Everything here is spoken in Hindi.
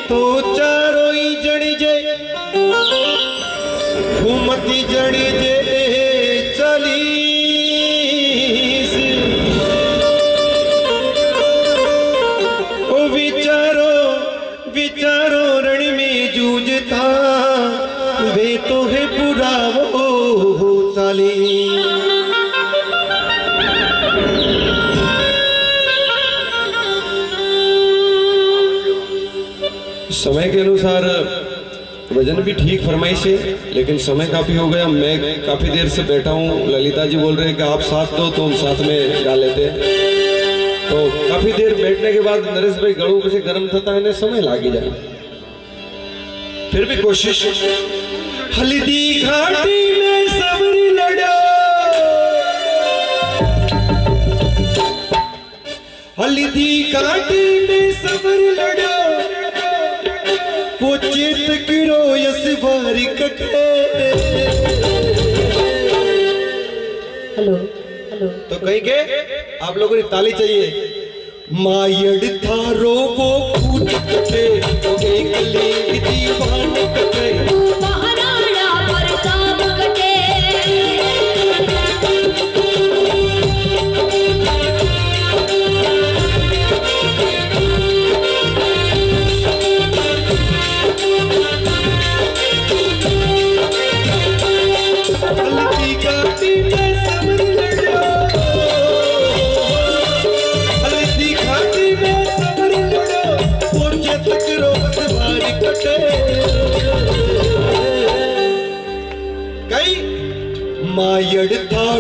तो चारों ही जणी जे घूमती जणी जे 40 ओ विचारो रण में जूझता वे तो है पूरा वो चाली। समय के अनुसार वजन भी ठीक फरमाइश है, लेकिन समय काफी हो गया। मैं काफी देर से बैठा हूँ। ललिता जी बोल रहे हैं कि आप साथ दो तो हम साथ में गा लेते हैं। तो काफी देर बैठने के बाद नरेश भाई गड़ू से गर्म था इन्हें समय लागी जाए, फिर भी कोशिश। हल्दी घाटी में सबरी लड़ो, हल्दी घाटी में सबरी लड़ो, वो चित किरो यस बारी कटे। हेलो तो कहेंगे आप लोगों की ताली चाहिए। मायड़ थारो वो कूट कटे, एक लेक दीवान कटे, महाराणा प्रताप कटे। हल्दी घाटी में सबरी लड़ो, हल्दी घाटी में सबरी लड़ो, वो चित किरो यस बारी कटे। कई मायड़ था